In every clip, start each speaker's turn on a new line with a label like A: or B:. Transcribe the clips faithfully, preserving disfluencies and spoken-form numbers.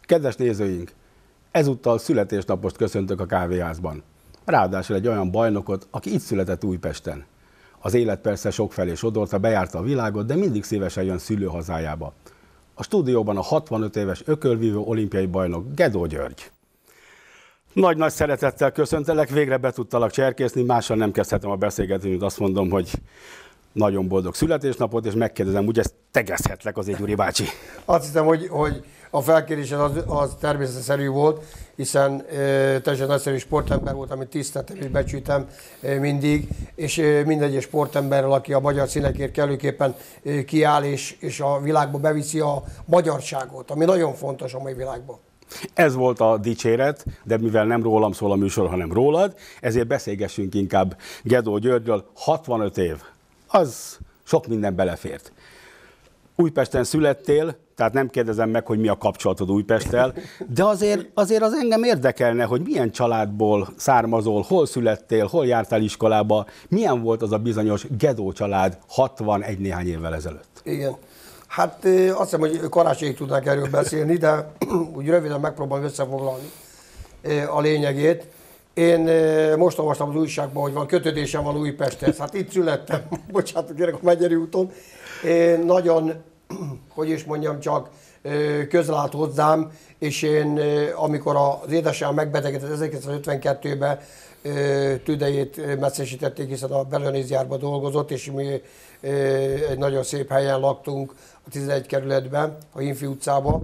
A: Kedves nézőink, ezúttal születésnapost köszöntök a kávéházban. Ráadásul egy olyan bajnokot, aki itt született Újpesten. Az élet persze sokfelé sodorta, bejárta a világot, de mindig szívesen jön szülőhazájába. A stúdióban a hatvanöt éves ökölvívő olimpiai bajnok Gedó György. Nagy-nagy szeretettel köszöntelek, végre be tudtalak cserkészni, mással nem kezdhetem a beszélgetést, mint azt mondom, hogy nagyon boldog születésnapot, és megkérdezem, úgy ezt tegezhetlek azért, Gyuri bácsi?
B: Azt hiszem, hogy, hogy a felkérésed az, az természetszerű volt, hiszen e, teljesen nagyszerű sportember volt, amit tiszteltem és becsültem e, mindig, és e, mindegyes sportemberrel, aki a magyar színekért kellőképpen e, kiáll, és, és a világba beviszi a magyarságot, ami nagyon fontos a mai világban.
A: Ez volt a dicséret, de mivel nem rólam szól a műsor, hanem rólad, ezért beszélgessünk inkább Gedó Györgyről. hatvanöt év, az sok minden belefért. Újpesten születtél, tehát nem kérdezem meg, hogy mi a kapcsolatod Újpesttel, de azért, azért az engem érdekelne, hogy milyen családból származol, hol születtél, hol jártál iskolába, milyen volt az a bizonyos Gedó család hatvanegy néhány évvel ezelőtt.
B: Igen. Hát azt hiszem, hogy karácsonyig tudnánk erről beszélni, de úgy röviden megpróbálom összefoglalni a lényegét. Én most olvastam az újságban, hogy van kötődésem van Újpesthez. Hát itt születtem, bocsánat, kérek, a Megyeri úton. Én nagyon, hogy is mondjam, csak közel állt hozzám, és én, amikor az édesanyám megbetegedett ezerkilencszázötvenkettőben, tüdejét messzesítették, hiszen a Belönéziárban dolgozott, és mi egy nagyon szép helyen laktunk a tizenegy kerületben, a Hinfi utcában.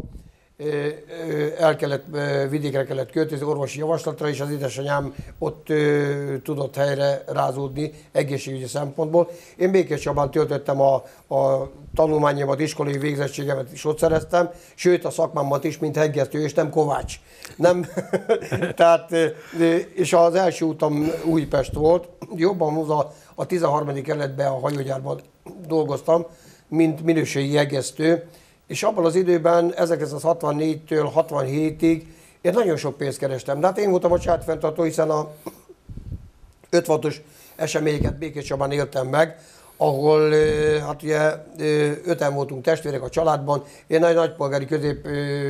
B: El kellett, vidékre kellett költözni orvosi javaslatra, és az édesanyám ott tudott helyre rázódni egészségügyi szempontból. Én Békéscsabán töltöttem a, a tanulmányomat, iskolai végzettségemet is ott szereztem, sőt a szakmámat is, mint hegesztő, és nem kovács. Nem, tehát, és az első utam Újpest volt, jobban a, a tizenharmadik kerületben a hajógyárban dolgoztam, mint minőségi hegesztő. És abban az időben, ezerkilencszázhatvannégytől hatvanhétig én nagyon sok pénzt kerestem. De hát én voltam a családfenntartó, hiszen a ötvenhatos eseményeket Békéscsabán éltem meg, ahol hát ugye öten voltunk testvérek a családban. Én egy nagypolgári közép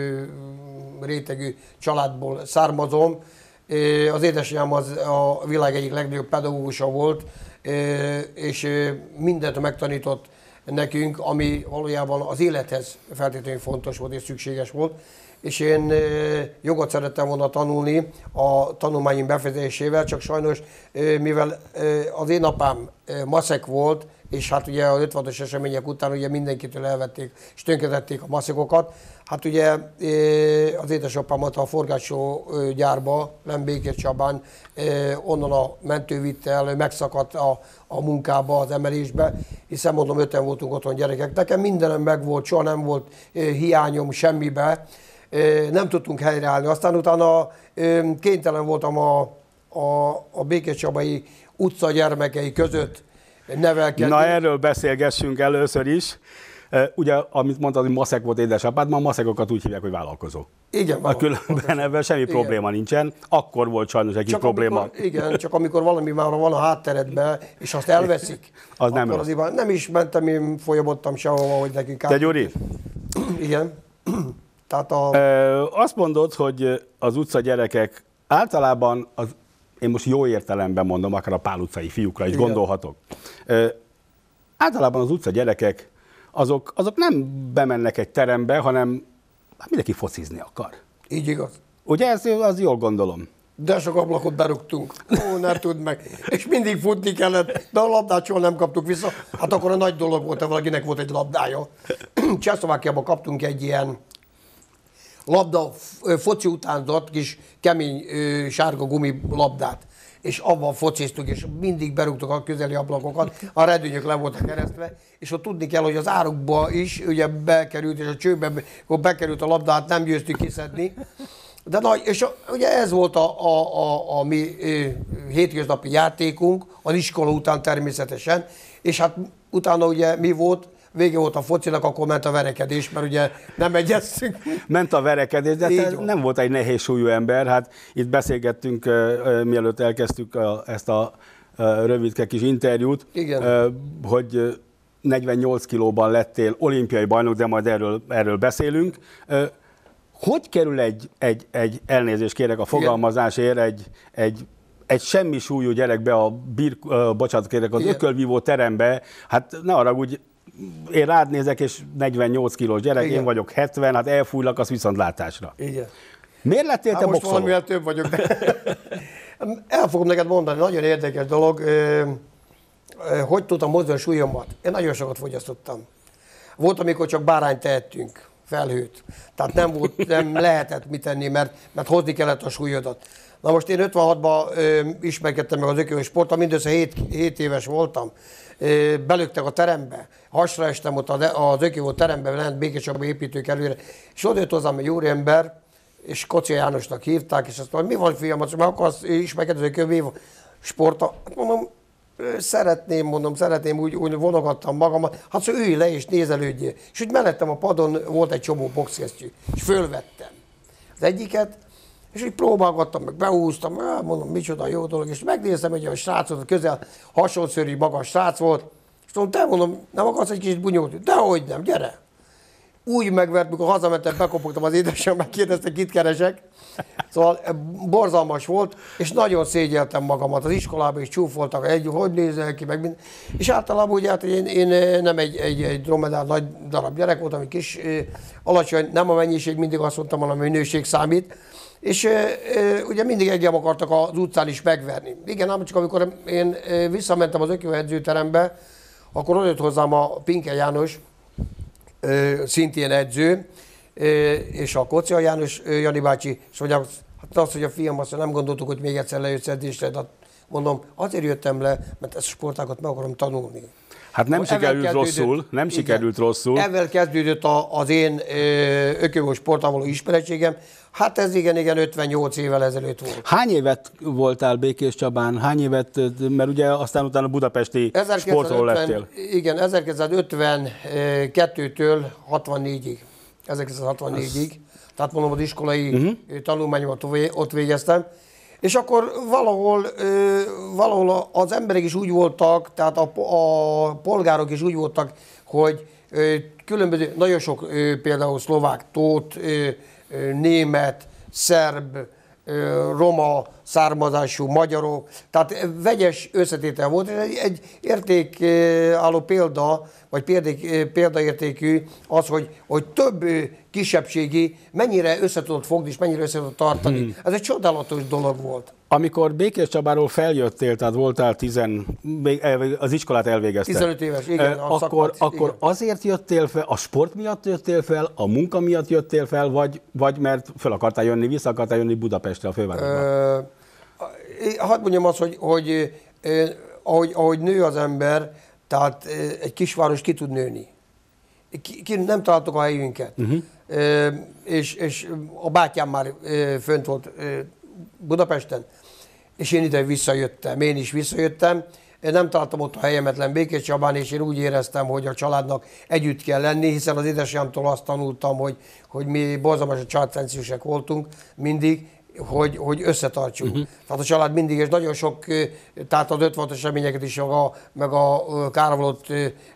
B: rétegű családból származom. Az édesanyám az a világ egyik legnagyobb pedagógusa volt, és mindent megtanított nekünk, ami valójában az élethez feltétlenül fontos volt és szükséges volt. És én jogot szerettem volna tanulni a tanulmányim befejezésével, csak sajnos, mivel az én apám maszek volt, és hát ugye az ötvenhatos események után ugye mindenkitől elvették és tönkretették a maszekokat, hát ugye az édesapámat a forgácsó gyárba, nem Békéscsabán, onnan a mentő vitte el, megszakadt a, a munkába, az emelésbe, hiszen mondom, öten voltunk otthon gyerekek. Nekem mindenem meg volt, soha nem volt hiányom semmibe, nem tudtunk helyreállni. Aztán utána kénytelen voltam a, a, a békéscsabai utca gyermekei között nevelkedni.
A: Na, erről beszélgessünk először is. Ugye, amit mondtad, hogy maszek volt édesapád, ma a maszekokat úgy hívják, hogy vállalkozó.
B: Igen,
A: a különben ebben semmi igen. probléma nincsen. Akkor volt sajnos egy probléma.
B: Amikor, igen, csak amikor valami már van a hátteredben, és azt elveszik,
A: az nem rossz.
B: Az nem is mentem, én folyamodtam sehova, hogy nekünk át...
A: Te Gyuri?
B: Igen. Tehát a...
A: e, azt mondod, hogy az utca gyerekek általában, az, én most jó értelemben mondom, akár a Pál utcai fiúkra is igen. gondolhatok. E, általában az utca gyerekek Azok, azok nem bemennek egy terembe, hanem hát mindenki focizni akar.
B: Így igaz.
A: Ugye, ezt az jól gondolom.
B: De sok ablakot berúgtunk. Ó, ne tudd meg. És mindig futni kellett, de a labdát soha nem kaptuk vissza. Hát akkor a nagy dolog volt, ha valakinek volt egy labdája. Csehszlovákiában kaptunk egy ilyen labda, foci utánzott kis kemény sárga gumi labdát. És abban fociztuk, és mindig berúgtuk a közeli ablakokat, a redőnyök le voltak keresztve, és ott tudni kell, hogy az árukba is ugye bekerült, és a csőbe, akkor bekerült a labdát, nem győztük kiszedni. De nagy, és a, ugye ez volt a, a, a, a mi hétköznapi játékunk, az iskola után természetesen, és hát utána ugye mi volt? Vége volt a focinak, akkor ment a verekedés, mert ugye nem egyeztünk.
A: Ment a verekedés, de te nem volt egy nehéz súlyú ember. Hát itt beszélgettünk, uh, mielőtt elkezdtük uh, ezt a uh, rövidke kis interjút, uh, hogy negyvennyolc kilóban lettél olimpiai bajnok, de majd erről, erről beszélünk. Uh, hogy kerül egy, egy, egy elnézést kérek a fogalmazásért, egy, egy, egy semmi súlyú gyerek be a bir, uh, bocsánat kérek, az Igen. ökölvívó terembe, hát ne haragudj, én rád nézek, és negyvennyolc kilós gyerek, Igen. én vagyok hetven, hát elfújlak, az viszontlátásra.
B: Igen.
A: Miért lettél
B: hát
A: te
B: most
A: boxoló?
B: Valamivel több vagyok, de el fogom neked mondani, nagyon érdekes dolog. Hogy tudtam hozni a súlyomat? Én nagyon sokat fogyasztottam. Volt, amikor csak bárányt tehettünk, felhőt. Tehát nem, volt, nem lehetett mit tenni, mert, mert hozni kellett a súlyodat. Na most én ötvenhatban ö, ismerkedtem meg az ökölvívó sporttal, mindössze hét éves voltam. Ö, belöktek a terembe, hasra estem ott az ökölvívó terembe, lent Békéscsaba építők előre, és oda jött hozzám egy úriember, és Kocsia Jánosnak hívták, és azt mondta, mi van fiam, azt mondja, akarsz ismerkedni az ökölvívó sporttal? Hát mondom, szeretném, mondom, szeretném, úgy, úgy vonogattam magamat, hát szóval ülj le és nézelődjél. És úgy mellettem a padon volt egy csomó boxkesztyű, és fölvettem az egyiket, és úgy próbálgattam, meg beúztam, mondom, micsoda jó dolog, és megnéztem egy olyan srácot, közel hasonszörű magas srác volt, és mondom, te mondom, nem akarsz egy kicsit bunyót? Dehogy nem, gyere! Úgy megvert, mikor hazamentem, bekopogtam az édesem, megkérdezte, kit keresek. Szóval borzalmas volt, és nagyon szégyeltem magamat. Az iskolában is csúfoltak, egy, hogy nézel ki, meg minden. És általában ugye, hát én, én nem egy, egy, egy dromedár nagy darab gyerek voltam, egy kis alacsony, nem a mennyiség, mindig azt mondtam, hanem a minőség számít. És ugye mindig engem akartak az utcán is megverni. Igen, ám csak amikor én visszamentem az ökölvívó edzőterembe, akkor odajött hozzám a Pinke János, szintén edző, és a Kocsia János Jani bácsi, és mondják, hát azt, hogy a fiam, azt nem gondoltuk, hogy még egyszer lejössz edzésre, de mondom, azért jöttem le, mert ezt a sportágat meg akarom tanulni.
A: Hát nem sikerült rosszul, nem igen, sikerült rosszul.
B: Ezzel kezdődött a, az én ökölvívó sporttal való ismeretségem. Hát ez igen, igen, ötvennyolc évvel ezelőtt volt.
A: Hány évet voltál Békéscsabán? Hány évet, mert ugye aztán utána budapesti sportról lettél?
B: Igen, ezerkilencszázötvenkettőtől hatvannégyig. ezerkilencszázhatvannégyig. Az... Tehát mondom, az iskolai uh-huh. tanulmányomat ott végeztem. És akkor valahol, valahol az emberek is úgy voltak, tehát a, a polgárok is úgy voltak, hogy különböző, nagyon sok például szlovák, tót, német, szerb, roma származású magyarok, tehát vegyes összetétel volt, és egy, egy értékálló példa, vagy példék, példaértékű az, hogy, hogy több kisebbségi mennyire össze tudott fogni, és mennyire össze tudott tartani. Hmm. Ez egy csodálatos dolog volt.
A: Amikor Békéscsabáról feljöttél, tehát voltál tizen, az iskolát elvégezted.
B: tizenöt éves, igen.
A: A akkor szakmat, akkor igen. Azért jöttél fel, a sport miatt jöttél fel, a munka miatt jöttél fel, vagy, vagy mert fel akartál jönni, vissza akartál jönni Budapestre, a fővárosba?
B: Hadd mondjam azt, hogy, hogy ahogy, ahogy nő az ember, tehát egy kisváros ki tud nőni. Ki, ki nem találtuk a helyünket. Uh-huh. E, és, és a bátyám már fönt volt Budapesten, és én ide visszajöttem, én is visszajöttem. Én nem találtam ott a helyemetlen Békéscsabán, és én úgy éreztem, hogy a családnak együtt kell lenni, hiszen az édesanyámtól azt tanultam, hogy, hogy mi borzalmas a családcentrikusek voltunk mindig, hogy, hogy összetartsuk. Uh-huh. Tehát a család mindig, és nagyon sok, tehát az ötvenhatos eseményeket is, meg a, meg a kárvalott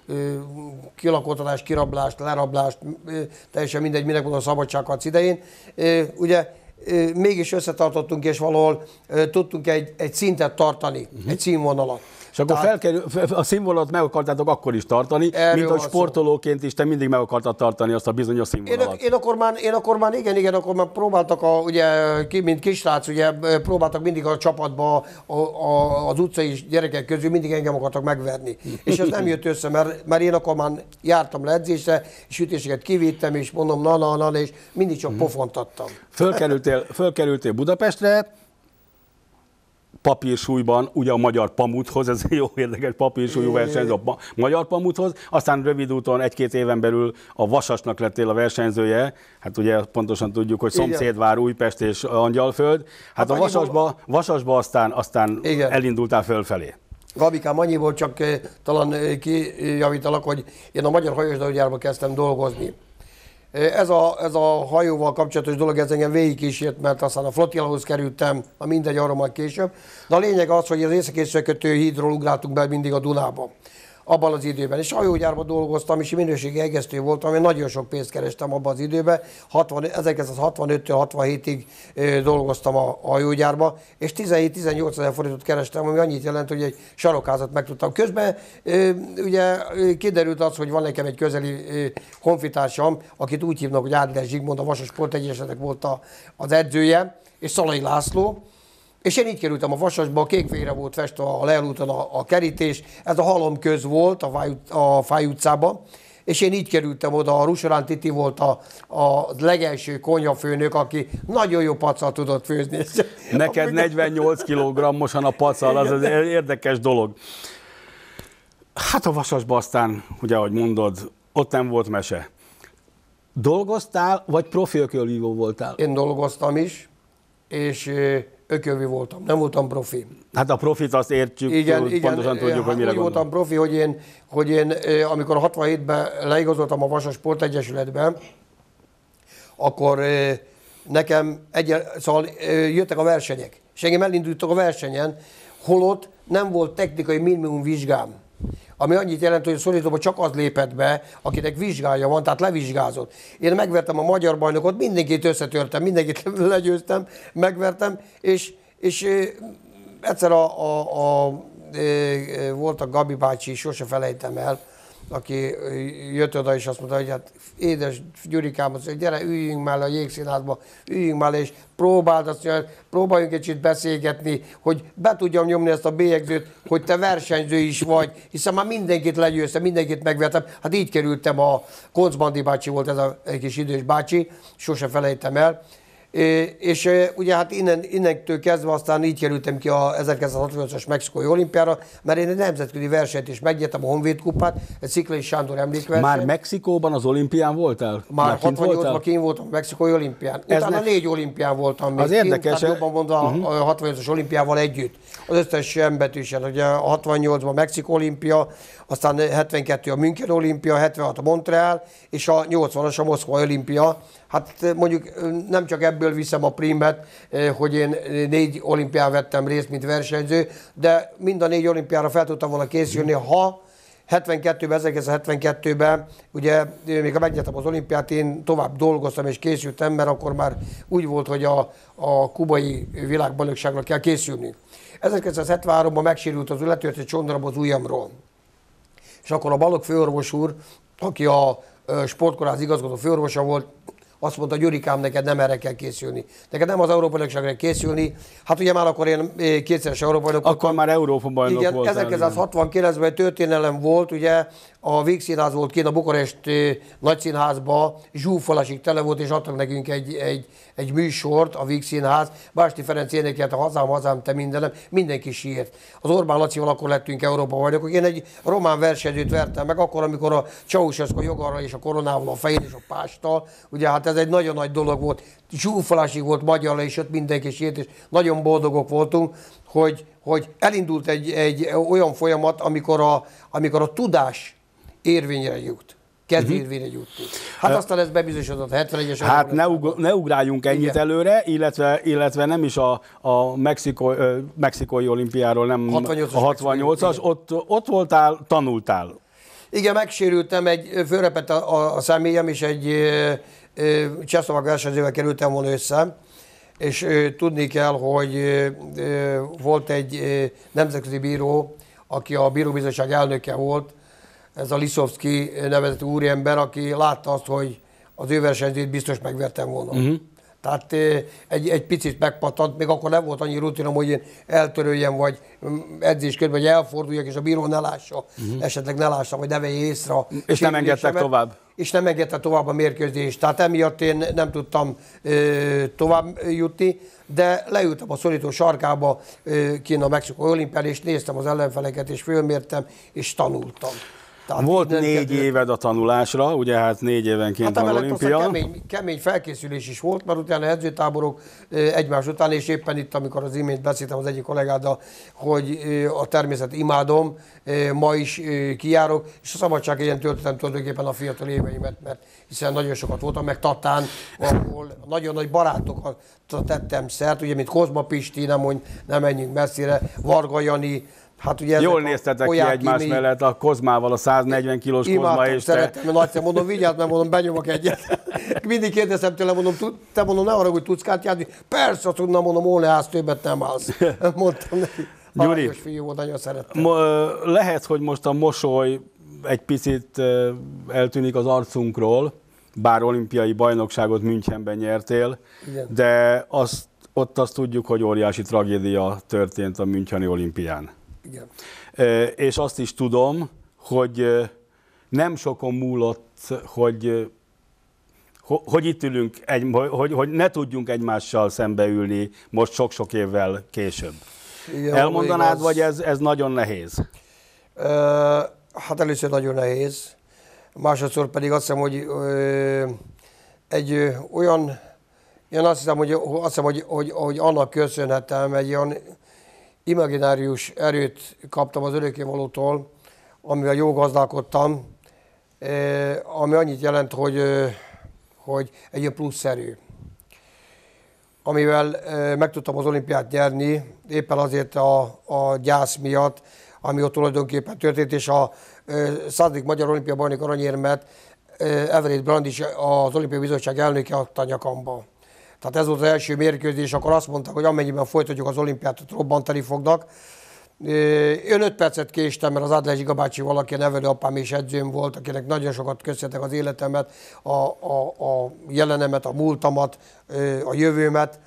B: kilakoltatást, kirablást, lerablást, teljesen mindegy, minek van a szabadságharc idején. Ugye mégis összetartottunk, és valahol tudtunk egy, egy szintet tartani, uh-huh. egy színvonalat.
A: És akkor Tehát, felkerül, a színvonalat meg akartátok akkor is tartani, mint hogy sportolóként is te mindig meg akartad tartani azt a bizonyos színvonalat.
B: Én, én, akkor már, én akkor már, igen, igen, akkor már próbáltak, a, ugye, mint kisrác, ugye, próbáltak mindig a csapatba, a, a, az utcai gyerekek közül mindig engem akartak megverni. És ez nem jött össze, mert, mert én akkor már jártam le edzésre, és ütéseket kivittem, és mondom, na, na, na, és mindig csak pofontattam.
A: Fölkerültél, fölkerültél Budapestre, papírsúlyban, ugye a Magyar Pamuthoz, ez jó érdekes papírsúlyú versenyző a Magyar Pamuthoz, aztán rövid úton egy-két éven belül a Vasasnak lettél a versenyzője, hát ugye pontosan tudjuk, hogy szomszédvár, Újpest és Angyalföld, hát, hát a Vasasba, Vasasba aztán, aztán elindultál fölfelé.
B: Gabikám, annyiból csak eh, talán kijavítalak, hogy én a Magyar Hajósgyárban kezdtem dolgozni. Ez a, ez a hajóval kapcsolatos dolog, ez engem végigkísért, mert aztán a flottillahoz kerültem, a mindegy, arra majd később. De a lényeg az, hogy az észak-északi hídról ugráltunk be mindig a Dunába. abban az időben. És hajógyárban dolgoztam, és minőségi egésztő voltam, én nagyon sok pénzt kerestem abban az időben. ezerkilencszázhatvanöttől hatvanhétig dolgoztam a hajógyárba, és tizenhét-tizennyolc ezer forintot kerestem, ami annyit jelent, hogy egy sarokházat megtudtam. Közben ugye kiderült az, hogy van nekem egy közeli honfitársam, akit úgy hívnak, hogy Ádler Zsigmond, a Vasas Sportegyesületnek volt a, az edzője, és Szalai László. És én így kerültem a Vasasba, kékfényre volt festve a Leel úton a, a kerítés, ez a halom köz volt a Fáj, a Fáj utcában, és én így kerültem oda, a Rusorán Titi volt a, a legelső konyhafőnök, aki nagyon jó pacal tudott főzni.
A: Neked negyvennyolc kilogrammosan a pacal, az az érdekes dolog. Hát a Vasasban aztán, ugye ahogy mondod, ott nem volt mese. Dolgoztál, vagy profi ökölvívó voltál?
B: Én dolgoztam is, és ökölvi voltam, nem voltam profi.
A: Hát a profit azt értjük,
B: igen,
A: pontosan
B: igen,
A: tudjuk, hogy mire
B: úgy voltam profi, hogy én, hogy én amikor hatvanhétben leigazoltam a Vasas Sportegyesületbe, akkor nekem egy, szóval jöttek a versenyek, és engem elindultak a versenyen, holott nem volt technikai minimum vizsgám. Ami annyit jelent, hogy a szorítóban csak az lépett be, akinek vizsgája van, tehát levizsgázott. Én megvertem a magyar bajnokot, mindenkit összetörtem, mindenkit legyőztem, megvertem, és, és egyszer a, a, a, volt a Gabi bácsi, sose felejtem el, aki jött oda, és azt mondta, hogy hát édes Gyurikám, azt mondja, gyere, üljünk már le a Jégszínházba, üljünk már le, és próbáld azt mondja, próbáljunk egy kicsit beszélgetni, hogy be tudjam nyomni ezt a bélyegzőt, hogy te versenyző is vagy, hiszen már mindenkit legyőztem, mindenkit megvertem. Hát így kerültem, a Koncz Bandi bácsi volt ez a egy kis idős bácsi, sose felejtem el. És ugye hát innen, innentől kezdve aztán így kerültem ki a ezerkilencszázhatvannyolcas mexikói olimpiára, mert én egy nemzetközi versenyt is megnyertem, a Honvéd kupát, egy Sziklai Sándor emlékverseny.
A: Már Mexikóban az olimpián voltál?
B: Már hatvannyolcban kint voltam a mexikói olimpián. Utána ne... négy olimpián voltam még.
A: Az érdekes.
B: Tehát jobban mondva uh-huh. a hatvannyolcas olimpiával együtt. Az összes embetűsen. Ugye a hatvannyolcban a Mexikó olimpia, aztán hetvenkettő a München olimpia, hetvenhat a Montreal, és a nyolcvanas a Moszkva olimpia. Hát mondjuk nem csak ebből viszem a prímet, hogy én négy olimpián vettem részt, mint versenyző, de mind a négy olimpiára fel tudtam volna készülni, ha hetvenkettőben, ezerkilencszázhetvenkettőben, ugye még ha megnyertem az olimpiát, én tovább dolgoztam és készültem, mert akkor már úgy volt, hogy a, a kubai világbajnokságra kell készülni. ezerkilencszázhetvenháromban megsérült az letört egy csondarab az ujjamról. És akkor a Balogh főorvos úr, aki a sportkórház igazgató főorvosa volt, azt mondta, Gyurikám, neked nem erre kell készülni. Neked nem az Európa-bajnokságra készülni. Hát ugye már akkor én kétszeres Európa-bajnok voltam.
A: Akkor már Európa-bajnok
B: igen,
A: voltál.
B: ezerkilencszázhatvankilencben történelem volt, ugye a Vígszínház volt kint a Bukarest nagyszínházba, zsúfolásig tele volt, és adtak nekünk egy, egy, egy műsort, a Vígszínház. Básti Ferenc énekelt a Hazám, hazám, te mindenem, mindenki sírt. Az Orbán Lacival akkor lettünk Európa-bajnokok. Én egy román versenyzőt vertem meg, akkor, amikor a Ceausescu jogorral és a koronával a fején és a pástal, ugye hát ez egy nagyon nagy dolog volt. Zsúfolásig volt magyarra, és ott mindenki sírt, és nagyon boldogok voltunk, hogy, hogy elindult egy, egy olyan folyamat, amikor a, amikor a tudás érvényre jut. Kezd uh-huh. érvényre jutni. Hát aztán ez bebizonyosodott a hetvenegyes.
A: Hát ne, ug- ne ugráljunk ennyit igen. előre, illetve, illetve nem is a, a Mexikó, ö, mexikói olimpiáról, nem hatvannyolcas a hatvannyolcas, ott, ott voltál, tanultál.
B: Igen, megsérültem, egy fölrepett a, a, a személyem, és egy csehszlovák versenyzővel kerültem volna össze, és ö, tudni kell, hogy ö, volt egy ö, nemzetközi bíró, aki a bíróbizottság elnöke volt, ez a Liszowski nevezetű úriember, aki látta azt, hogy az ő versenyzőt biztos megvertem volna. Uh-huh. Tehát egy, egy picit megpattant, még akkor nem volt annyi rutinom, hogy én eltöröljem, vagy edzés közben, vagy elforduljak, és a bíró ne lássa, uh-huh. esetleg ne lássa, vagy ne vegye észre.
A: És nem engedtek tovább.
B: És nem engedte tovább a mérkőzést. Tehát emiatt én nem tudtam ö, tovább jutni, de leültem a szorító sarkába ö, kint a Mexikói olimpián, és néztem az ellenfeleket, és fölmértem, és tanultam.
A: Tehát volt négy kedvő... éved a tanulásra, ugye hát négy évenként hát van olimpia.
B: Kemény, kemény felkészülés is volt, mert utána edzőtáborok egymás után, és éppen itt, amikor az imént beszéltem az egyik kollégáddal, hogy a természet imádom, ma is kijárok, és a szabadság ilyen töltöttem tulajdonképpen a fiatal éveimet, mert hiszen nagyon sokat voltam, meg Tatán, ahol nagyon nagy barátokat tettem szert, ugye, mint Kozma Pisti, nem, mondj, nem menjünk messzire, Varga Jani, Hát ugye
A: jól néztetek ki egymás mi... mellett a Kozmával, a száznegyven kilós Kozma és te.
B: Szerettem, nagyszerűen mondom, vigyázz, mert mondom, benyomok egyet. Mindig kérdeztem tőle, mondom, te mondom, ne arra, hogy tudsz kártyázni. Persze, tudna, mondom, ó, ne állsz, többet nem állsz. Mondtam neki.
A: Gyuri,
B: fiú volt, nagyon szerettem.
A: Lehet, hogy most a mosoly egy picit eltűnik az arcunkról, bár olimpiai bajnokságot Münchenben nyertél, igen. De azt, ott azt tudjuk, hogy óriási tragédia történt a müncheni olimpián. Igen. És azt is tudom, hogy nem sokon múlott, hogy, hogy itt ülünk, egy, hogy, hogy ne tudjunk egymással szembeülni most sok-sok évvel később. Igen, elmondanád, igaz. Vagy ez, ez nagyon nehéz?
B: Uh, hát először nagyon nehéz. Másodszor pedig azt hiszem, hogy uh, egy uh, olyan, én azt hiszem, hogy, azt hiszem, hogy, hogy, hogy annak köszönhetem, egy olyan imaginárius erőt kaptam az örökkévalótól, amivel jól gazdálkodtam, uh, ami annyit jelent, hogy, uh, hogy egy ilyen plusz erő, amivel uh, meg tudtam az olimpiát nyerni, éppen azért a, a gyász miatt, ami ott tulajdonképpen történt, és a századik Magyar Olimpia Bajnok aranyérmet Everett Brand is, az Olimpiai Bizottság elnöke adta a nyakamba. Tehát ez volt az első mérkőzés, akkor azt mondták, hogy amennyiben folytatjuk az olimpiát, ott robbantani fognak. Én öt percet késtem, mert az Adler Zsiga bácsi valaki, a nevelőapám és edzőm volt, akinek nagyon sokat köszönhetek az életemet, a, a, a jelenemet, a múltamat, a jövőmet,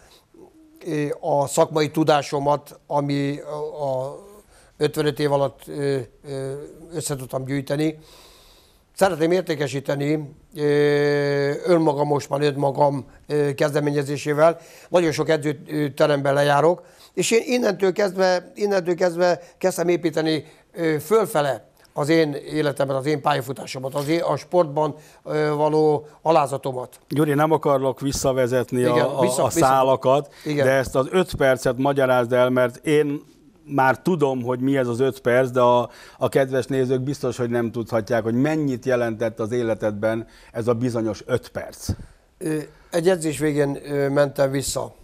B: a szakmai tudásomat, ami a ötvenöt év alatt össze tudtam gyűjteni. Szeretném értékesíteni önmagam, most már önmagam kezdeményezésével. Nagyon sok edzőteremben lejárok, és én innentől kezdve, innentől kezdve kezdtem építeni fölfele az én életemben, az én pályafutásomat, az én, a sportban való alázatomat.
A: Gyuri, nem akarlak visszavezetni igen, a, a, vissza, a szálakat, vissza. De ezt az öt percet magyarázd el, mert én már tudom, hogy mi ez az öt perc, de a, a kedves nézők biztos, hogy nem tudhatják, hogy mennyit jelentett az életedben ez a bizonyos öt perc.
B: Egy edzés végén mentem vissza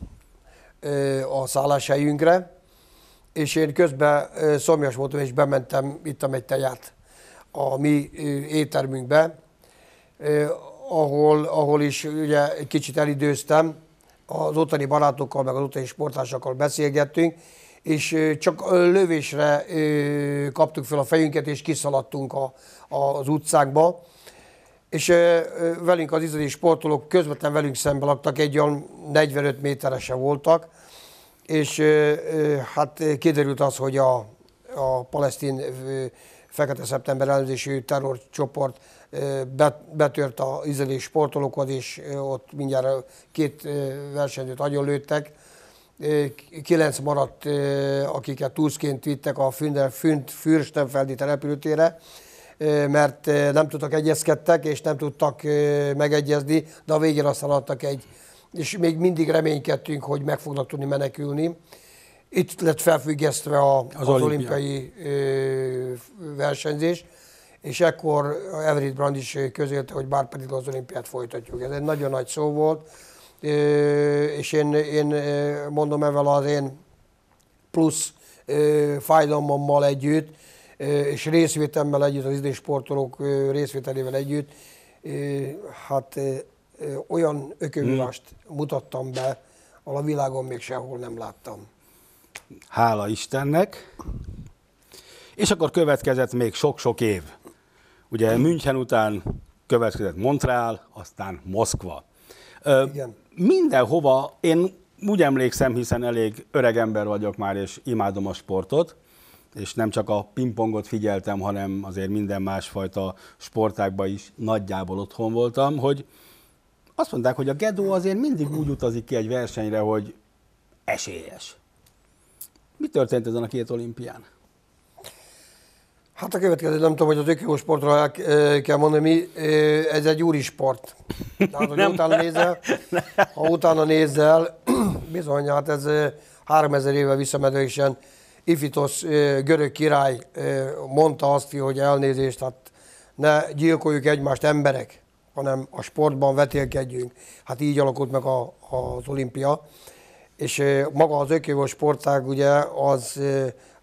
B: a szálláshelyünkre, és én közben szomjas voltam, és bementem, ittam egy teját a mi éttermünkbe, ahol, ahol is ugye egy kicsit elidőztem, az ottani barátokkal, meg az ottani sportársakkal beszélgettünk, és csak lövésre kaptuk fel a fejünket, és kiszaladtunk a, az utcákba. És velünk az izraeli sportolók közvetlen velünk szembe laktak, egy olyan negyvenöt méteresen voltak, és hát kiderült az, hogy a, a palesztin Fekete Szeptember elnevezésű terrorcsoport betört az izraeli sportolókhoz, és ott mindjárt két versenyzőt agyonlőttek. Kilenc maradt, akiket túszként vittek a Fürstenfeldi települőtére, mert nem tudtak egyezkedtek, és nem tudtak megegyezni, de a végén aztán adtak egy, és még mindig reménykedtünk, hogy meg fognak tudni menekülni. Itt lett felfüggesztve a, az, az olimpiai versenyzés, és ekkor Everett Brand is közölte, hogy bár pedig az olimpiát folytatjuk. Ez egy nagyon nagy szó volt, és én, én mondom ezzel az én plusz fájdalmammal együtt, és részvétemmel együtt, az idei sportolók részvételével együtt, hát olyan ökölművást mutattam be, ahol a világon még sehol nem láttam.
A: Hála Istennek! És akkor következett még sok-sok év. Ugye München után következett Montreal, aztán Moszkva. Igen. Mindenhova, én úgy emlékszem, hiszen elég öreg ember vagyok már, és imádom a sportot, és nem csak a pingpongot figyeltem, hanem azért minden másfajta sportágban is nagyjából otthon voltam, hogy azt mondták, hogy a Gedó azért mindig úgy utazik ki egy versenyre, hogy esélyes. Mi történt ezen a két olimpián?
B: Hát a következő, nem tudom, hogy az ökölmű sportra el kell mondani, mi, ez egy úri sport. Tehát, hogy utána nézel, ha utána nézel, bizony, hát ez háromezer éve visszamenősen Ifitos görög király mondta azt, hogy elnézést, hát ne gyilkoljuk egymást emberek, hanem a sportban vetélkedjünk. Hát így alakult meg a, az olimpia. És maga az ökölmű sportág ugye az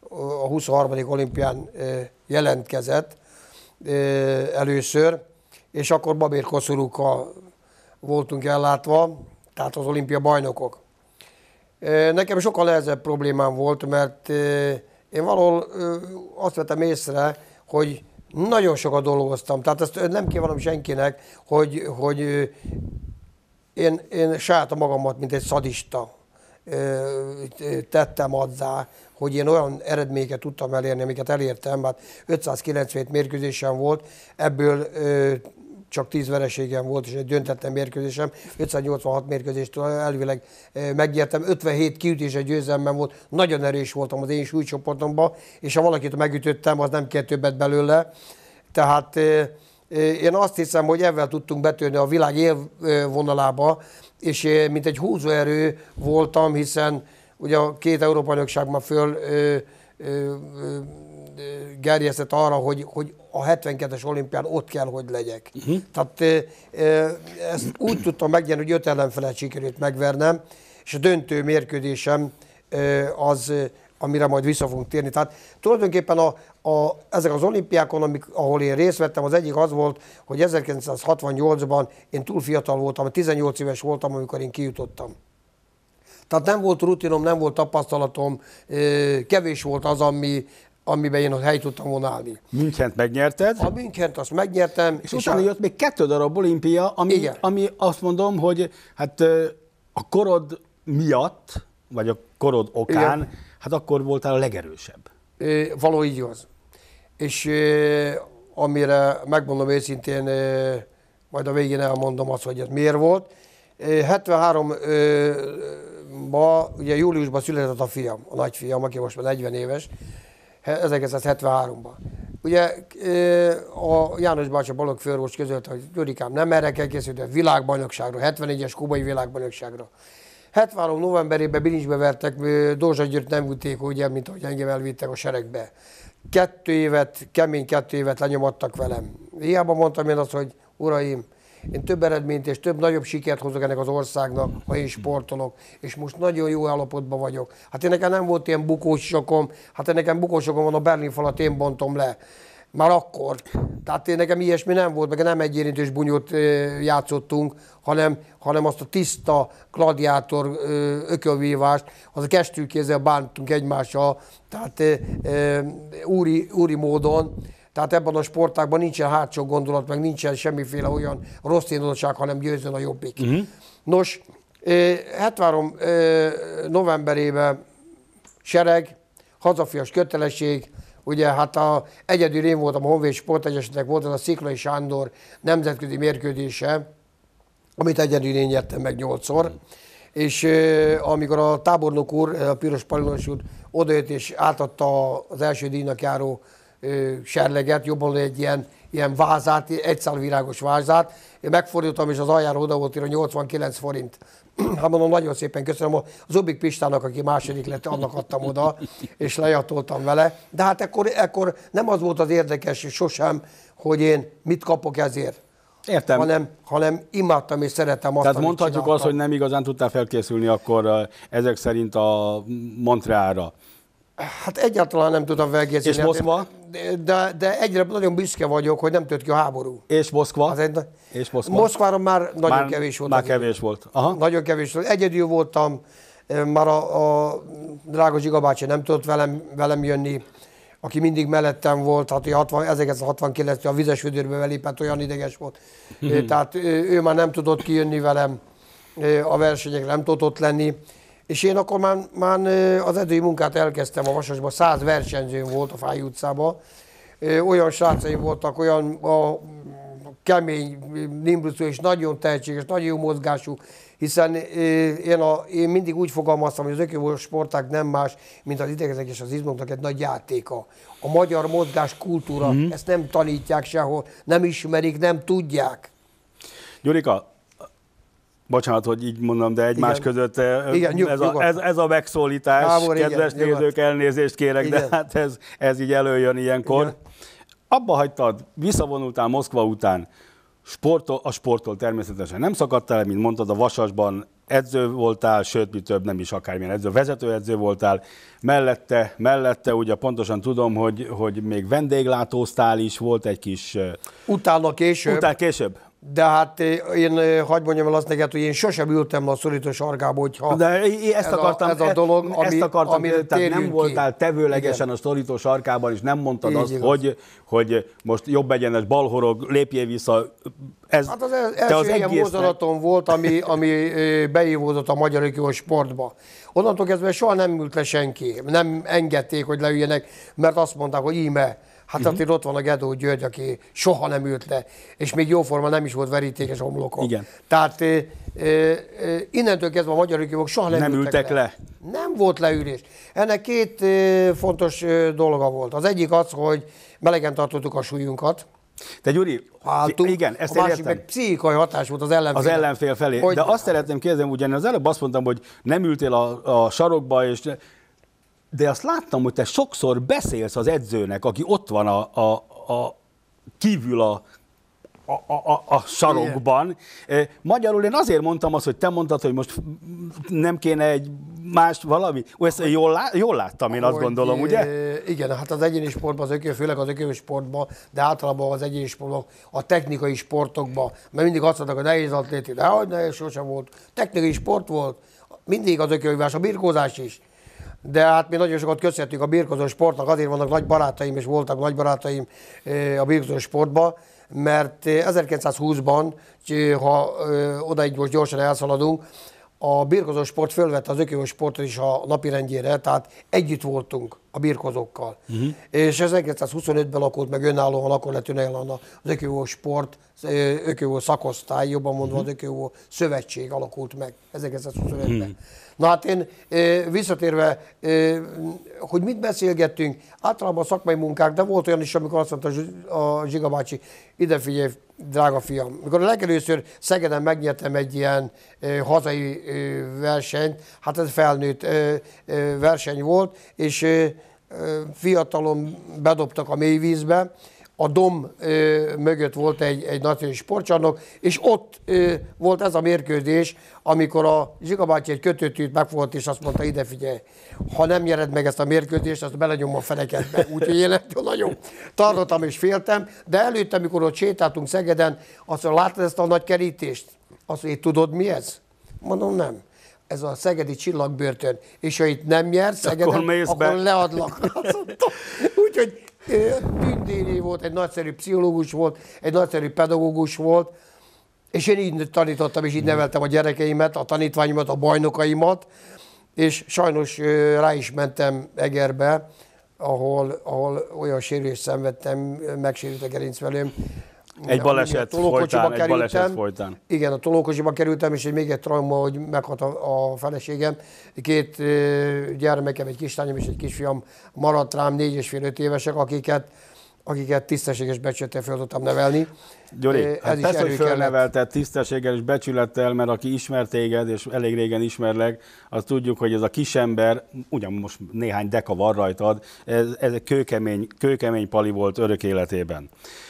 B: a huszonharmadik olimpián jelentkezett először, és akkor babér koszorúkkal voltunk ellátva, tehát az olimpia bajnokok. Nekem sokkal nehezebb problémám volt, mert én valahol azt vettem észre, hogy nagyon sokat dolgoztam. Tehát ezt nem kívánom senkinek, hogy, hogy én, én saját magamat, mint egy szadista tettem azzá, hogy én olyan eredményeket tudtam elérni, amiket elértem, hát ötszázkilencvenhét mérkőzésem volt, ebből csak tíz vereségem volt, és egy döntetlen mérkőzésem, ötszáznyolcvanhat mérkőzést elvileg megnyertem, ötvenhét kiütéses győzelmem volt, nagyon erős voltam az én súlycsoportomban, és ha valakit megütöttem, az nem kell többet belőle. Tehát én azt hiszem, hogy ezzel tudtunk betörni a világ élvonalába, és mint egy húzóerő voltam, hiszen ugye a két Európa-bajnokságban föl ö, ö, ö, gerjesztett arra, hogy, hogy a hetvenkettes olimpián ott kell, hogy legyek. Uh-huh. Tehát ö, ö, ezt úgy tudtam megnyerni, hogy öt ellenfelet sikerült megvernem, és a döntő mérkőzésem ö, az, amire majd vissza fogunk térni. Tehát tulajdonképpen a, a, ezek az olimpiákon, amik, ahol én részt vettem, az egyik az volt, hogy ezerkilencszázhatvannyolcban én túl fiatal voltam, tizennyolc éves voltam, amikor én kijutottam. Tehát nem volt rutinom, nem volt tapasztalatom, kevés volt az, ami, amiben én helyt tudtam volna állni.
A: Münchent megnyerted.
B: A Münchent azt megnyertem.
A: És, és utána a... jött még kettő darab olimpia, ami, ami azt mondom, hogy hát a korod miatt, vagy a korod okán, igen, hát akkor voltál a legerősebb.
B: É, való így az. És é, amire megmondom őszintén, é, majd a végén elmondom azt, hogy ez miért volt. É, hetvenháromban, ugye júliusban született a fiam, a nagyfiam, aki most már negyven éves, ezerkilencszázhetvenháromban. Ugye a János bácsi Balogh főorvos közölte, hogy Gyurikám, nem erre kell készülni, a világbajnokságra, hetvennégyes kubai világbajnokságra. hetvenhárom novemberében bilincsbe vertek, Dózsa Györgyt nem vitték, ugye, mint ahogy engem elvittek a seregbe. Kettő évet, kemény kettő évet lenyomadtak velem. Hiába mondtam én azt, hogy uraim, én több eredményt és több nagyobb sikert hozok ennek az országnak, ha én sportolok, és most nagyon jó állapotban vagyok. Hát én nekem nem volt ilyen bukósokom, hát én nekem bukósokom van, a Berlin falat én bontom le. Már akkor. Tehát én nekem ilyesmi nem volt, meg nem egy érintős bunyót játszottunk, hanem, hanem azt a tiszta gladiátor ökölvívást, az a kestűkézzel bántunk egymással, tehát úri, úri módon. Tehát ebben a sportágban nincsen hátsó gondolat, meg nincsen semmiféle olyan rossz indulatság, hanem győzön a jobbik. Uh-huh. Nos, hetvenhárom novemberében sereg, hazafias kötelesség, ugye hát a, egyedül én voltam a Honvéd Sportegyesületnek, volt az a Sziklai Sándor nemzetközi mérkőzése, amit egyedül én nyertem meg nyolcszor. És euh, amikor a tábornok úr, a Piros Palinos úr odajött és átadta az első díjnak járó euh, serleget, jobban egy ilyen, ilyen vázát, egyszálvirágos vázát, én megfordultam, és az aljára oda volt írva nyolcvankilenc forint. Hát mondom, nagyon szépen köszönöm, az Ubik Pistának, aki második lett, annak adtam oda, és lejatoltam vele. De hát ekkor, ekkor nem az volt az érdekes sosem, hogy én mit kapok ezért.
A: Értem.
B: Hanem, hanem imádtam és szeretem azt,
A: Tehát mondhatjuk csináltam. Azt, hogy nem igazán tudtál felkészülni akkor ezek szerint a Montrealra.
B: Hát egyáltalán nem tudtam felkészülni.
A: És Moszkva?
B: De, de egyre nagyon büszke vagyok, hogy nem tört ki a háború.
A: És Moszkva?
B: Egy,
A: és Moszkva?
B: Moszkvára már nagyon
A: már,
B: kevés volt.
A: Már kevés volt. Aha.
B: Nagyon kevés volt. Egyedül voltam, már a, a drága Zsiga bácsi nem tudott velem, velem jönni, aki mindig mellettem volt, hát ezerkilencszázhatvankilencben a vizes vödörbe belépett, olyan ideges volt. Hmm. Tehát ő már nem tudott kijönni velem a versenyekre, nem tudott ott lenni. És én akkor már, már az edzői munkát elkezdtem a Vasasban, száz versenyzőm volt a Fáy utcában. Olyan srácaim voltak, olyan a kemény, nimbuszú és nagyon tehetséges, nagyon jó mozgású, hiszen én, a, én mindig úgy fogalmaztam, hogy az ökölvívó sportág nem más, mint az idegezek és az izmoknak egy nagy játéka. A magyar mozgás kultúra, mm-hmm. ezt nem tanítják sehol, nem ismerik, nem tudják.
A: Gyurika, bocsánat, hogy így mondom, de egymás igen. között
B: igen, nyug,
A: ez, a, ez, ez a megszólítás, Gábor, kedves igen, nézők, nyugodt. Elnézést kérek, igen. de hát ez, ez így előjön ilyenkor. Igen. Abba hagytad, visszavonultál Moszkva után, sportol, a sporttól természetesen nem szakadtál, mint mondtad, a Vasasban edző voltál, sőt, mi több, nem is akármilyen edző, vezetőedző voltál, mellette, mellette ugye pontosan tudom, hogy, hogy még vendéglátóztál is, volt egy kis...
B: Utána később.
A: Utána később.
B: De hát én, hagyd mondjam el azt neked, hogy én sosem ültem a szorító sarkába, hogyha
A: de ezt
B: ez,
A: akartam,
B: a, ez a dolog,
A: ezt
B: ami,
A: akartam,
B: ami
A: tehát nem voltál
B: ki.
A: tevőlegesen
B: Igen.
A: a szorító sarkában, és nem mondtad
B: Így
A: azt,
B: igaz.
A: hogy, hogy most jobb egyenes balhorog, lépjél vissza. Ez,
B: Hát az első
A: az
B: ilyen
A: egésznek...
B: mozdulatom volt, ami, ami beívódott a magyar ökölvívó sportba. Onnantól kezdve soha nem ült le senki, nem engedték, hogy leüljenek, mert azt mondták, hogy íme. Hát uh-huh. azért ott van a Gedó György, aki soha nem ült le, és még jóforma nem is volt verítékes homlokon.
A: Igen.
B: Tehát e, e, e, innentől kezdve a magyar ökölvívók soha nem,
A: nem
B: ültek
A: ültek le.
B: le. Nem volt leülés. Ennek két e, fontos e, dolga volt. Az egyik az, hogy melegen tartottuk a súlyunkat.
A: Te Gyuri,
B: Álltunk.
A: igen, ezt
B: a másik
A: értem.
B: meg pszichikai hatás volt az ellenfél.
A: Az ellenfél felé.
B: Hogy
A: de azt szeretném kérdezni, ugyan az előbb azt mondtam, hogy nem ültél a, a sarokba, és de azt láttam, hogy te sokszor beszélsz az edzőnek, aki ott van a, a, a kívül a, a, a, a sarokban. Igen. Magyarul én azért mondtam azt, hogy te mondtad, hogy most nem kéne egy más valami. Ó, ezt jól, lá, jól láttam, én hogy, azt gondolom, ugye?
B: Igen, hát az egyéni sportban, az ököl, főleg az ököl sportban, de általában az egyéni sportban, a technikai sportokban, mert mindig azt mondták, hogy nehéz atléti, de hogy nehéz sosem volt. Technikai sport volt, mindig az ökölvívás, a birkózás is. De hát mi nagyon sokat köszönhetünk a birkózó sportnak, azért vannak nagy barátaim, és voltak nagy barátaim a birkózó sportban, mert ezerkilencszázhúszban, ha odaig most gyorsan elszaladunk, a birkózó sport fölvette az ökölvívó sportot is a napirendjére, tehát együtt voltunk a birkózókkal. Uh-huh. És ezerkilencszázhuszonötben alakult meg önállóan, akkor lett önállóan az ökölvívó sport, ökölvívó szakosztály, jobban mondva uh-huh. az ökölvívó szövetség alakult meg ezerkilencszázhuszonötben. Uh-huh. Na hát én visszatérve, hogy mit beszélgettünk, általában a szakmai munkák, de volt olyan is, amikor azt mondta a Zsiga bácsi, ide figyelj, drága fiam. Mikor a legelőször Szegeden megnyertem egy ilyen hazai versenyt, hát ez felnőtt verseny volt, és fiatalon bedobtak a mélyvízbe, a dom ö, mögött volt egy, egy nacionális sportcsarnok, és ott ö, volt ez a mérkőzés, amikor a Zsiga bácsi egy kötőtűt megfogott, és azt mondta, ide figyelj, ha nem nyered meg ezt a mérkőzést, azt belenyom a fenekedbe. Úgyhogy én nagyon tartottam és féltem, de előtte, amikor ott sétáltunk Szegeden, azt mondja, látod ezt a nagy kerítést? Azt mondja, tudod mi ez? Mondom, nem. Ez a szegedi csillagbörtön, és ha itt nem nyersz Szegeden, akkor, akkor leadlak. Úgyhogy Tündéri volt, egy nagyszerű pszichológus volt, egy nagyszerű pedagógus volt, és én így tanítottam, és így neveltem a gyerekeimet, a tanítványomat, a bajnokaimat, és sajnos rá is mentem Egerbe, ahol, ahol olyan sérülést szenvedtem, megsérült a gerincvelőm.
A: Egy baleset folytán, egy baleset folytán.
B: Igen, a tolókocsiba kerültem, és még egy trauma, hogy meghalt a, a feleségem. Két gyermekem, egy kislányom és egy kisfiam maradt rám, négy és fél öt évesek, akiket, akiket tisztességes becsülettel fel tudtam nevelni.
A: Gyuri, ez hát persze, hogy fölnevelted tisztességgel és becsülettel, mert aki ismer téged, és elég régen ismerlek, azt tudjuk, hogy ez a kisember, ugyan most néhány deka van rajtad, ez, ez egy kőkemény, kőkemény pali volt örök életében.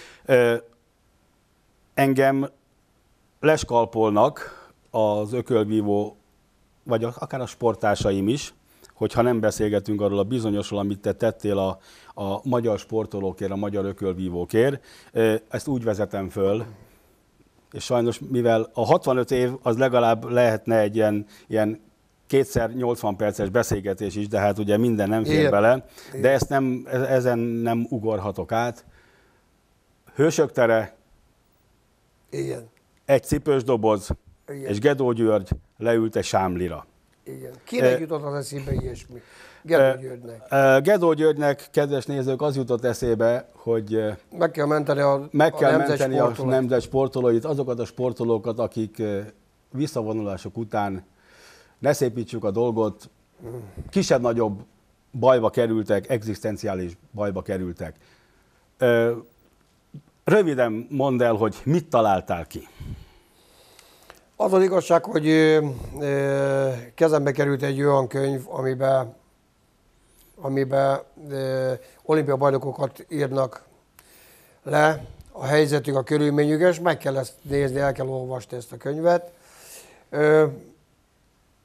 A: Engem leskalpolnak az ökölvívó, vagy akár a sporttársaim is, hogyha nem beszélgetünk arról a bizonyosról, amit te tettél a, a magyar sportolókért, a magyar ökölvívókért. Ezt úgy vezetem föl, és sajnos, mivel a hatvanöt év az legalább lehetne egy ilyen, ilyen kétszer nyolcvan perces beszélgetés is, de hát ugye minden nem fér Igen. bele, de ezt nem, ezen nem ugorhatok át. Hősök tere,
B: Igen.
A: egy cipős doboz,
B: Igen.
A: és Gedó György leült egy sámlira.
B: Igen. Kinek uh, jutott az eszébe ilyesmi? Gedó Györgynek.
A: Uh, Gedó Györgynek, kedves nézők, az jutott eszébe, hogy
B: meg kell menteni a,
A: meg kell
B: a
A: menteni a nemzet sportolóit, azokat a sportolókat, akik visszavonulások után, ne szépítsük a dolgot, kisebb-nagyobb bajba kerültek, egzisztenciális bajba kerültek. Uh, Röviden mondd el, hogy mit találtál ki.
B: Az az igazság, hogy ö, ö, kezembe került egy olyan könyv, amiben, amiben ö, olimpiai bajnokokat írnak le, a helyzetük, a körülményük, és meg kell ezt nézni, el kell olvasni ezt a könyvet. Ö,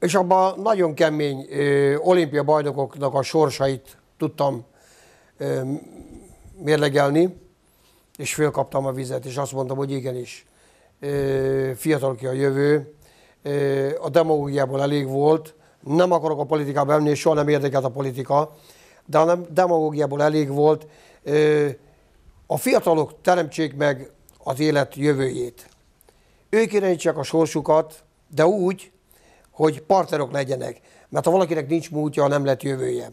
B: és abban nagyon kemény ö, olimpia bajnokoknak a sorsait tudtam ö, mérlegelni, és fölkaptam a vizet, és azt mondtam, hogy igenis, ö, fiatal ki a jövő, ö, a demagógiából elég volt, nem akarok a politikába elmenni, és soha nem érdekelt a politika, de a demagógiából elég volt, ö, a fiatalok teremtsék meg az élet jövőjét. Ők irányítsák a sorsukat, de úgy, hogy partnerok legyenek. Mert ha valakinek nincs múltja, nem lett jövője.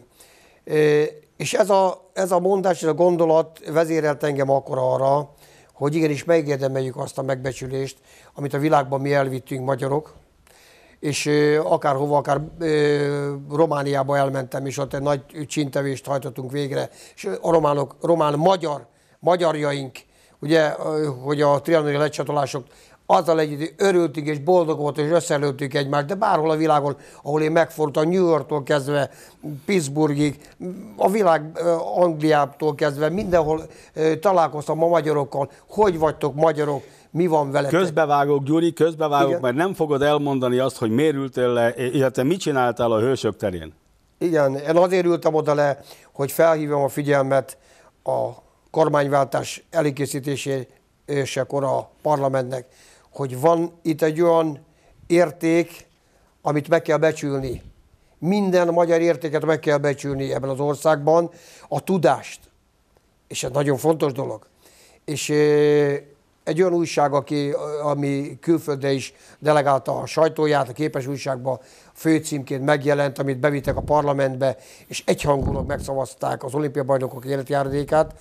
B: És ez a, ez a mondás, ez a gondolat vezérelt engem akkor arra, hogy igenis megérdemeljük azt a megbecsülést, amit a világban mi elvittünk magyarok, és akárhova, akár Romániába elmentem, és ott egy nagy csíntevést hajtottunk végre, és a románok, román-magyar, magyarjaink, ugye, hogy a trianoni lecsatolások azzal együtt örültünk és boldog volt, és összelőttük egymást, de bárhol a világon, ahol én megfordultam, New Yorktól kezdve, Pittsburghig, a világ Angliától kezdve, mindenhol találkoztam a magyarokkal, hogy vagytok magyarok, mi van veletek?
A: Közbevágok, Gyuri, közbevágok,
B: Igen.
A: mert nem fogod elmondani azt, hogy miért ültél le, illetve mit csináltál a Hősök terén.
B: Igen, én azért ültem oda le, hogy felhívom a figyelmet a kormányváltás előkészítésekor a parlamentnek, hogy van itt egy olyan érték, amit meg kell becsülni. Minden magyar értéket meg kell becsülni ebben az országban, a tudást. És ez nagyon fontos dolog. És egy olyan újság, aki, ami külföldre is delegálta a sajtóját, a Képes újságba főcímként megjelent, amit bevittek a parlamentbe, és egyhangulag megszavazták az olimpiai bajnokok életjáradékát,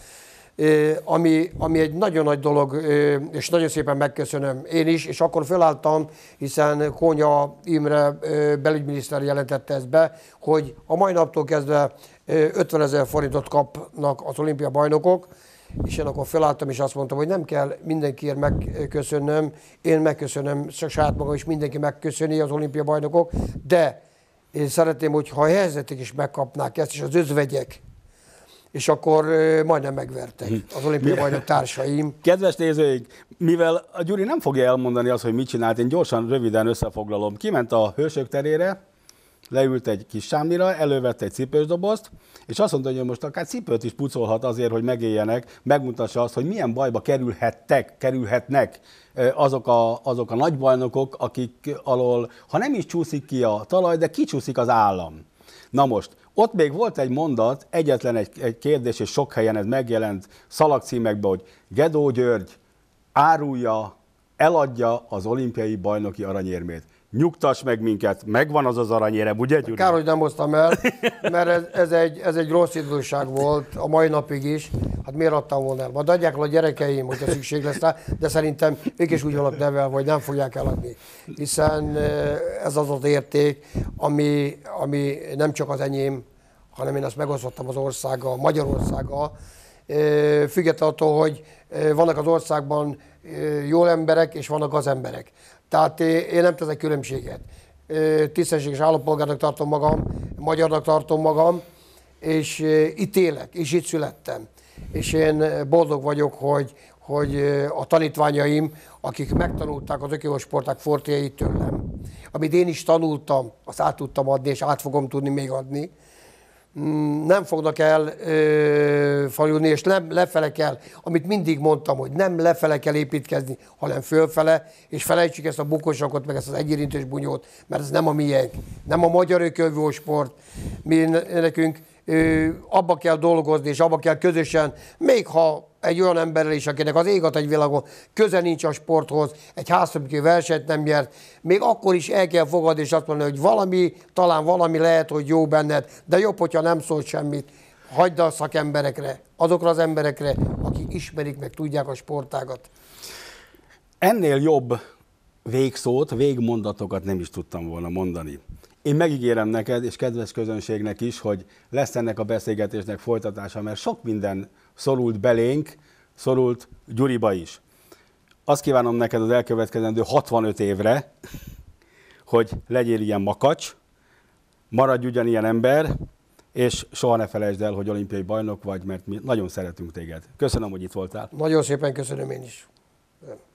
B: ami, ami egy nagyon nagy dolog, és nagyon szépen megköszönöm én is, és akkor felálltam, hiszen Kónya Imre belügyminiszter jelentette ezt be, hogy a mai naptól kezdve ötvenezer forintot kapnak az olimpiai bajnokok, és én akkor felálltam, és azt mondtam, hogy nem kell mindenkiért megköszönnöm, én megköszönöm saját magam, és mindenki megköszöni az olimpiai bajnokok, de én szeretném, hogyha a helyzetek is megkapnák ezt, és az özvegyek, és akkor majdnem megvertek az olimpiai bajnok társaim.
A: Kedves nézőink, mivel a Gyuri nem fogja elmondani azt, hogy mit csinált, én gyorsan, röviden összefoglalom. Kiment a Hősök terére, leült egy kis sámlira, elővette egy cipős dobozt, és azt mondta, hogy most akár cipőt is pucolhat azért, hogy megéljenek, megmutassa azt, hogy milyen bajba kerülhettek, kerülhetnek azok a, azok a nagybajnokok, akik alól, ha nem is csúszik ki a talaj, de kicsúszik az állam. Na most, ott még volt egy mondat, egyetlen egy, egy kérdés, és sok helyen ez megjelent szalagcímekben, hogy Gedó György árulja, eladja az olimpiai bajnoki aranyérmét. Nyugtass meg minket, megvan az az aranyérem, ugye Gyuri?
B: Kár, hogy nem hoztam el, mert ez, ez, egy, ez egy rossz időság volt a mai napig is. Hát miért adtam volna el? Majd adják el a gyerekeim, hogyha szükség lesz rá, de szerintem ők is úgy vannak nevelve, hogy nem fogják eladni. Hiszen ez az az érték, ami, ami nem csak az enyém, hanem én ezt megosztottam az országgal, Magyarországgal. Függetlenül attól, hogy vannak az országban jó emberek, és vannak az emberek. Tehát én nem teszek különbséget. Tisztességes állampolgárnak tartom magam, magyarnak tartom magam, és itt élek, és itt születtem. És én boldog vagyok, hogy, hogy a tanítványaim, akik megtanulták az ökölsporták fortéjait tőlem, amit én is tanultam, azt át tudtam adni, és át fogom tudni még adni, nem fognak el ö, fagyulni, és nem lefele kell, amit mindig mondtam, hogy nem lefele kell építkezni, hanem fölfele, és felejtsük ezt a bukosakot, meg ezt az egyérintős bunyót, mert ez nem a miénk, nem a magyar ökölvívósport. Mi nekünk ö, abba kell dolgozni, és abba kell közösen, még ha egy olyan emberrel is, akinek az ég egy világon köze nincs a sporthoz, egy házszabadító versenyt nem nyert, még akkor is el kell fogadni, és azt mondani, hogy valami, talán valami lehet, hogy jó benned, de jobb, hogyha nem szólt semmit. Hagyd a szakemberekre, azokra az emberekre, akik ismerik, meg tudják a sportágat.
A: Ennél jobb végszót, végmondatokat nem is tudtam volna mondani. Én megígérem neked, és kedves közönségnek is, hogy lesz ennek a beszélgetésnek folytatása, mert sok minden szorult belénk, szorult Gyuriba is. Azt kívánom neked az elkövetkezendő hatvanöt évre, hogy legyél ilyen makacs, maradj ugyanilyen ember, és soha ne felejtsd el, hogy olimpiai bajnok vagy, mert mi nagyon szeretünk téged. Köszönöm, hogy itt voltál.
B: Nagyon szépen köszönöm én is.